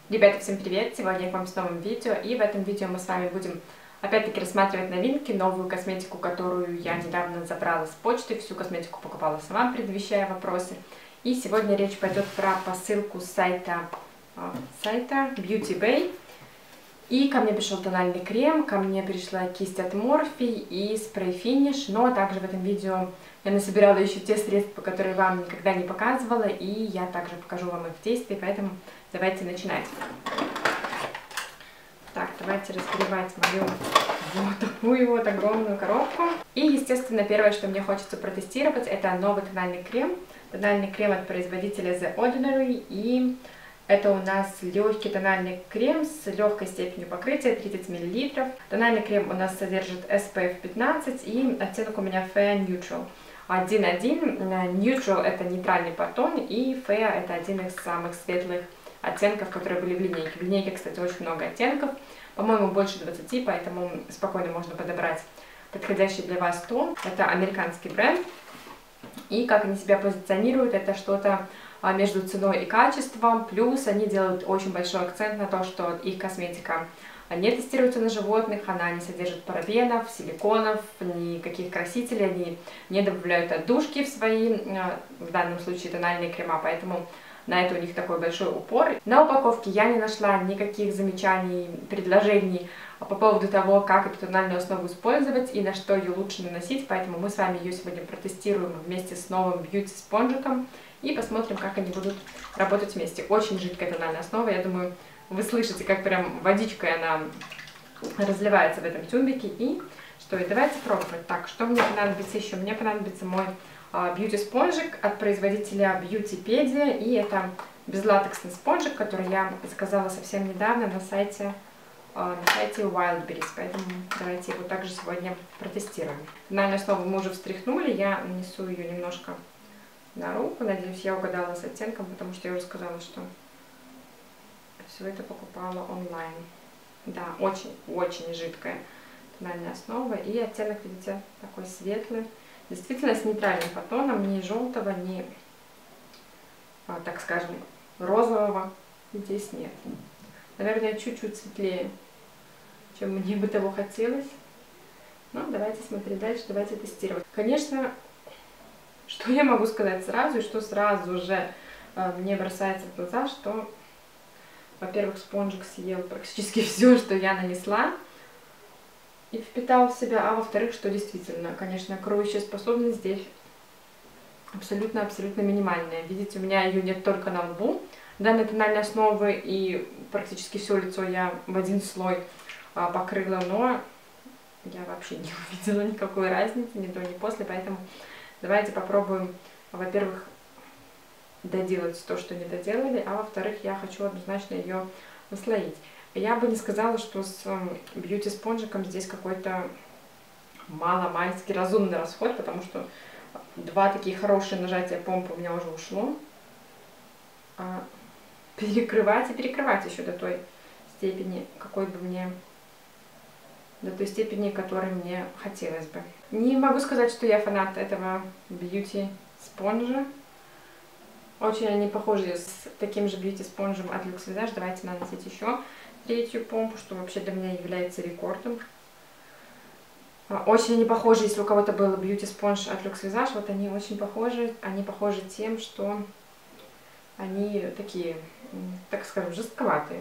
Ребята, всем привет! Сегодня я к вам с новым видео, и в этом видео мы с вами будем опять-таки рассматривать новинки, новую косметику, которую я недавно забрала с почты, всю косметику покупала сама, предвещая вопросы. И сегодня речь пойдет про посылку с сайта Beauty Bay. И ко мне пришел тональный крем, ко мне пришла кисть от Morphe и спрей Finish, но также в этом видео я насобирала еще те средства, которые вам никогда не показывала, и я также покажу вам их в действии, поэтому давайте начинать. Так, давайте разгревать мою вот такую вот огромную коробку. И, естественно, первое, что мне хочется протестировать, это новый тональный крем. Тональный крем от производителя The Ordinary, и это у нас легкий тональный крем с легкой степенью покрытия, 30 мл. Тональный крем у нас содержит SPF 15 и оттенок у меня Fair Neutral 1.1. Neutral это нейтральный подтон, и Fair это один из самых светлых оттенков, которые были в линейке. В линейке, кстати, очень много оттенков, по-моему, больше 20, поэтому спокойно можно подобрать подходящий для вас тон. Это американский бренд, и как они себя позиционируют, это что-то между ценой и качеством, плюс они делают очень большой акцент на то, что их косметика не тестируется на животных, она не содержит парабенов, силиконов, никаких красителей, они не добавляют отдушки в свои, в данном случае, тональные крема, поэтому на это у них такой большой упор. На упаковке я не нашла никаких замечаний, предложений по поводу того, как эту тональную основу использовать и на что ее лучше наносить, поэтому мы с вами ее сегодня протестируем вместе с новым бьюти-спонжиком и посмотрим, как они будут работать вместе. Очень жидкая тональная основа, я думаю, вы слышите, как прям водичкой она разливается в этом тюбике. И что, и давайте пробовать. Так, что мне понадобится еще? Мне понадобится мой бьюти-спонжик от производителя Beautypedia, и это безлатексный спонжик, который я заказала совсем недавно на сайте Wildberries, поэтому давайте его также сегодня протестируем. Тональную основу мы уже встряхнули, я нанесу ее немножко на руку, надеюсь, я угадала с оттенком, потому что я уже сказала, что все это покупала онлайн. Да, очень жидкая тональная основа, и оттенок, видите, такой светлый. Действительно, с нейтральным подтоном, ни желтого, ни, так скажем, розового здесь нет. Наверное, чуть-чуть светлее, чем мне бы того хотелось. Но давайте смотреть дальше, давайте тестировать. Конечно, что я могу сказать сразу, и что сразу же мне бросается в глаза, что, во-первых, спонжик съел практически все, что я нанесла, и впитал в себя, а во-вторых, что действительно, конечно, кроющая способность здесь абсолютно минимальная. Видите, у меня ее нет только на лбу данной тональной основы, и практически все лицо я в один слой покрыла, но я вообще не увидела никакой разницы, ни до, ни после, поэтому давайте попробуем, во-первых, доделать то, что не доделали, а во-вторых, я хочу однозначно ее наслоить. Я бы не сказала, что с бьюти-спонжиком здесь какой-то маломальски разумный расход, потому что два такие хорошие нажатия помпы у меня уже ушло. А перекрывать и перекрывать еще до той степени, до той степени, которой мне хотелось бы. Не могу сказать, что я фанат этого бьюти-спонжа. Очень они похожи с таким же бьюти-спонжем от Lux Visage. Давайте наносить еще третью помпу, что вообще для меня является рекордом. Очень они похожи, если у кого-то был бьюти-спонж от Lux Visage, вот они очень похожи. Они похожи тем, что они такие, так скажем, жестковатые.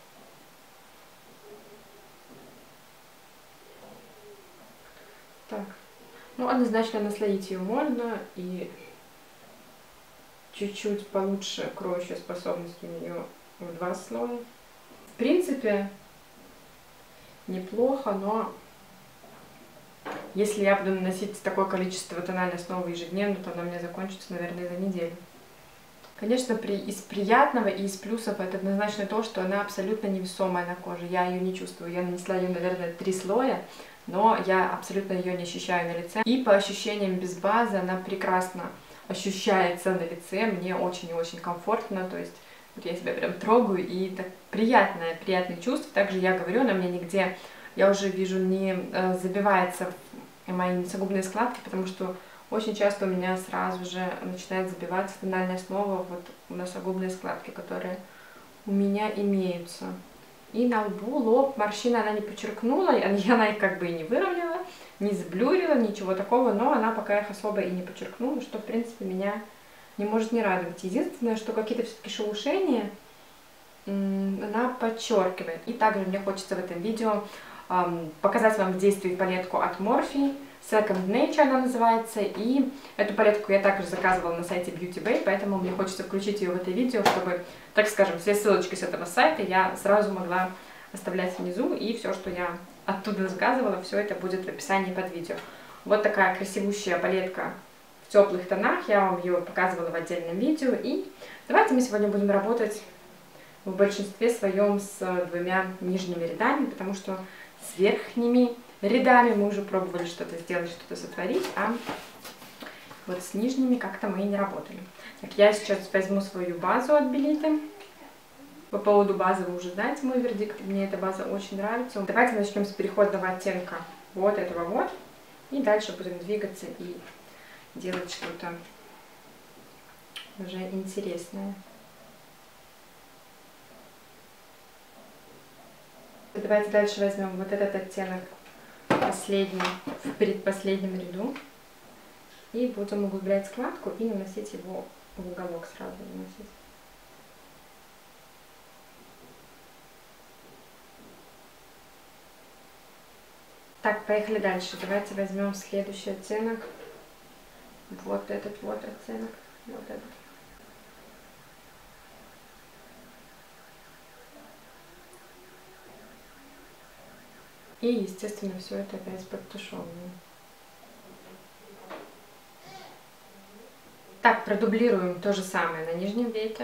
Так, ну однозначно наслоить ее можно, и чуть-чуть получше кроющая способность у нее в 2 слоя. В принципе, неплохо, но если я буду наносить такое количество тональной основы ежедневно, то она у меня закончится, наверное, за неделю. Конечно, из приятного и из плюсов это однозначно то, что она абсолютно невесомая на коже. Я ее не чувствую. Я нанесла ее, наверное, 3 слоя, но я абсолютно ее не ощущаю на лице. И по ощущениям без базы она прекрасно ощущается на лице. Мне очень и очень комфортно. То есть вот я себя прям трогаю, и так приятное чувство. Также я говорю, она мне нигде, я уже вижу, не забивается в мои носогубные складки, потому что очень часто у меня сразу же начинает забиваться тональная основа вот в носогубные складки, которые у меня имеются. И на лбу, лоб, морщины она не подчеркнула, она их как бы и не выровняла, не сблюрила, ничего такого, но она пока их особо и не подчеркнула, что, в принципе, меня не может не радовать. Единственное, что какие-то все-таки шелушения она подчеркивает. И также мне хочется в этом видео показать вам в действии палетку от Morphe, Second Nature она называется, и эту палетку я также заказывала на сайте Beauty Bay, поэтому мне хочется включить ее в это видео, чтобы, так скажем, все ссылочки с этого сайта я сразу могла оставлять внизу, и все, что я оттуда заказывала, все это будет в описании под видео. Вот такая красивущая палетка в теплых тонах, я вам ее показывала в отдельном видео, и давайте мы сегодня будем работать в большинстве своем с двумя нижними рядами, потому что с верхними рядами мы уже пробовали что-то сделать, что-то сотворить, а вот с нижними как-то мы и не работали. Так, я сейчас возьму свою базу от Belite. По поводу базы вы уже знаете мой вердикт, мне эта база очень нравится. Давайте начнем с переходного оттенка вот этого вот, и дальше будем двигаться и делать что-то уже интересное. Давайте дальше возьмем вот этот оттенок, последний, в предпоследнем ряду, и будем углублять складку и наносить его в уголок, сразу наносить. Так, поехали дальше. Давайте возьмем следующий оттенок, вот этот вот оттенок, вот этот. И, естественно, все это опять подтушевываем. Так, продублируем то же самое на нижнем веке.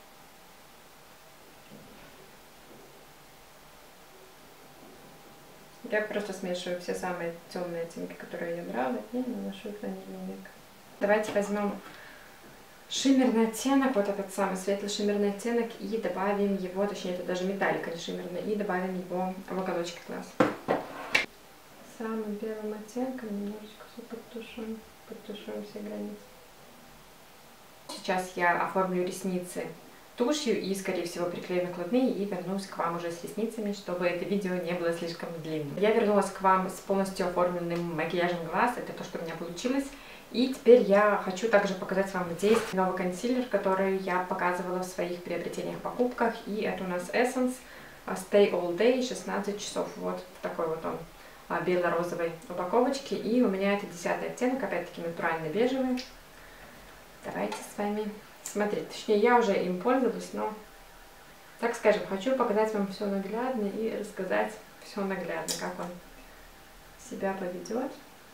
Я просто смешиваю все самые темные оттенки, которые я брала, и наношу их на нижний век. Давайте возьмем шиммерный оттенок, вот этот самый светлый шиммерный оттенок, и добавим его, точнее, это даже металлик, а не шиммерный, и добавим его в уголочки глаз. Самым белым оттенком немножечко все подтушуем все границы. Сейчас я оформлю ресницы тушью и, скорее всего, приклею накладные и вернусь к вам уже с ресницами, чтобы это видео не было слишком длинным. Я вернулась к вам с полностью оформленным макияжем глаз, это то, что у меня получилось. И теперь я хочу также показать вам в действии новый консилер, который я показывала в своих приобретениях, покупках. И это у нас Essence Stay All Day 16 часов. Вот такой вот он, бело-розовой упаковочке. И у меня это 10-й оттенок, опять-таки натурально бежевый. Давайте с вами смотреть. Точнее, я уже им пользовалась, но, так скажем, хочу показать вам все наглядно и рассказать все наглядно, как он себя поведет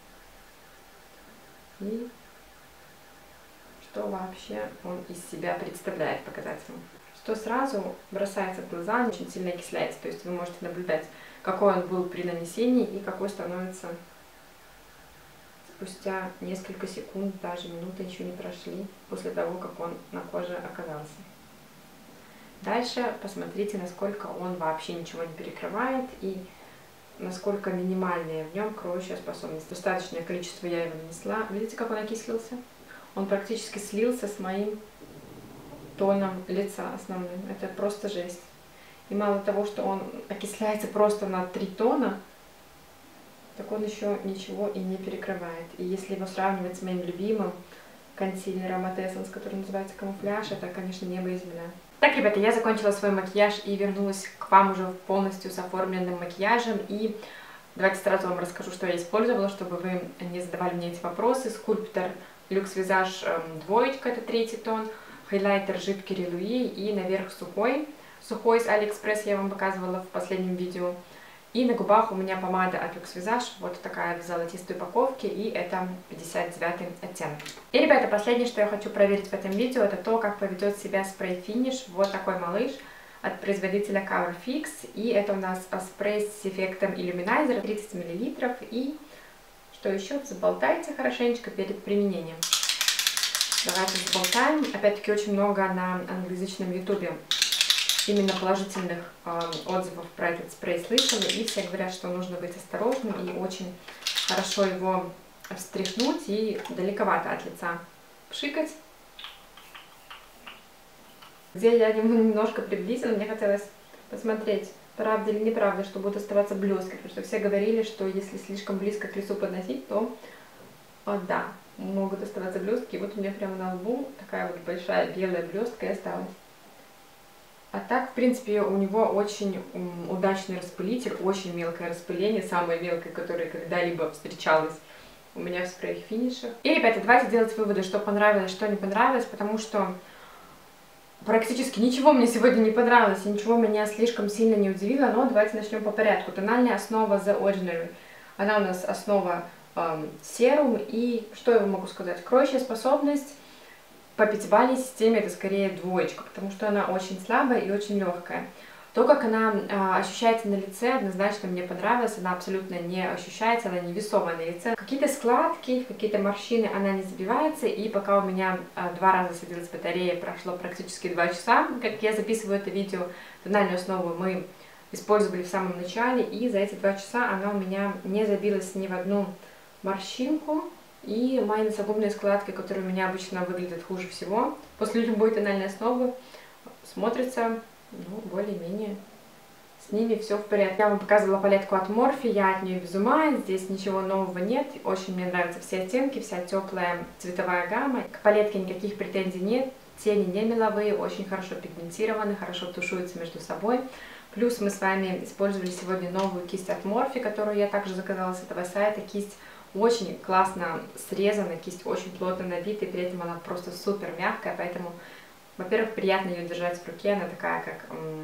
и что вообще он из себя представляет, показать вам. Что сразу бросается в глаза, очень сильно окисляется, то есть вы можете наблюдать, какой он был при нанесении и какой становится спустя несколько секунд, даже минуты еще не прошли после того, как он на коже оказался. Дальше посмотрите, насколько он вообще ничего не перекрывает и насколько минимальная в нем кроющая способность. Достаточное количество я его нанесла. Видите, как он окислился? Он практически слился с моим тоном лица основным. Это просто жесть. И мало того, что он окисляется просто на 3 тона, так он еще ничего и не перекрывает. И если его сравнивать с моим любимым консилером от Essence, который называется Камуфляж, это, конечно, небо и земля. Так, ребята, я закончила свой макияж и вернулась к вам уже полностью с оформленным макияжем. И давайте сразу вам расскажу, что я использовала, чтобы вы не задавали мне эти вопросы. Скульптор Luxe Visage двоечка, это 3-й тон, хайлайтер жидкий Релуи и наверх сухой. Сухой с Алиэкспресс я вам показывала в последнем видео. И на губах у меня помада от Luxe Visage, вот такая в золотистой упаковке, и это 59-й оттенок. И, ребята, последнее, что я хочу проверить в этом видео, это то, как поведет себя спрей Finish, вот такой малыш от производителя Cover Fix, и это у нас спрей с эффектом Illuminizer, 30 мл, и что еще, заболтайте хорошенечко перед применением. Давайте заболтаем, опять-таки очень много на англоязычном ютубе именно положительных отзывов про этот спрей слышала, и все говорят, что нужно быть осторожным и очень хорошо его встряхнуть и далековато от лица пшикать. где я немножко приблизила, мне хотелось посмотреть, правда или неправда, что будут оставаться блестки, потому что все говорили, что если слишком близко к лицу подносить, то да, могут оставаться блестки. И вот у меня прямо на лбу такая вот большая белая блестка и осталась. А так, в принципе, у него очень удачный распылитель, очень мелкое распыление, самое мелкое, которое когда-либо встречалось у меня в спрей-финишах. И, ребята, давайте делать выводы, что понравилось, что не понравилось, потому что практически ничего мне сегодня не понравилось, и ничего меня слишком сильно не удивило, но давайте начнем по порядку. Тональная основа The Ordinary, она у нас основа серум, и что я могу сказать? Кроющая способность по пятибалльной системе это скорее двоечка, потому что она очень слабая и очень легкая. То, как она ощущается на лице, однозначно мне понравилось, она абсолютно не ощущается, она не весомая на лице. Какие-то складки, какие-то морщины она не забивается, и пока у меня 2 раза садилась батарея, прошло практически 2 часа, как я записываю это видео, тональную основу мы использовали в самом начале, и за эти 2 часа она у меня не забилась ни в одну морщинку. И мои носогубные складки, которые у меня обычно выглядят хуже всего, после любой тональной основы смотрятся, ну, более-менее, с ними все в порядке. Я вам показывала палетку от Morphe, я от нее без ума, здесь ничего нового нет, очень мне нравятся все оттенки, вся теплая цветовая гамма. К палетке никаких претензий нет, тени не меловые, очень хорошо пигментированы, хорошо тушуются между собой. Плюс мы с вами использовали сегодня новую кисть от Morphe, которую я также заказала с этого сайта, кисть очень классно срезана, кисть очень плотно набита, и при этом она просто супер мягкая, поэтому, во-первых, приятно ее держать в руке, она такая как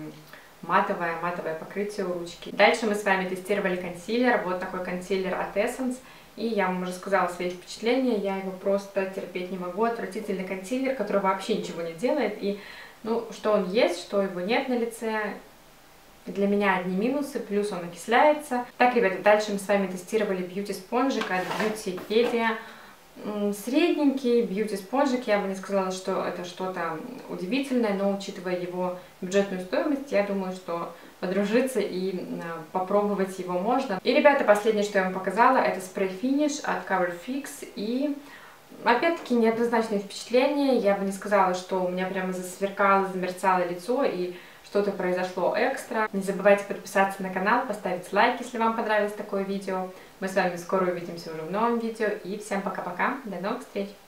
матовое покрытие у ручки. Дальше мы с вами тестировали консилер, вот такой консилер от Essence, и я вам уже сказала свои впечатления, я его просто терпеть не могу, отвратительный консилер, который вообще ничего не делает, и, ну, что он есть, что его нет на лице, для меня одни минусы, плюс он окисляется. Так, ребята, дальше мы с вами тестировали бьюти-спонжик от Beautypedia. Средненький бьюти-спонжик, я бы не сказала, что это что-то удивительное, но учитывая его бюджетную стоимость, я думаю, что подружиться и попробовать его можно. И, ребята, последнее, что я вам показала, это спрей-финиш от Cover Fix. И опять-таки неоднозначные впечатления. Я бы не сказала, что у меня прямо засверкало, замерцало лицо и что-то произошло экстра. Не забывайте подписаться на канал, поставить лайк, если вам понравилось такое видео. Мы с вами скоро увидимся уже в новом видео. И всем пока-пока, до новых встреч!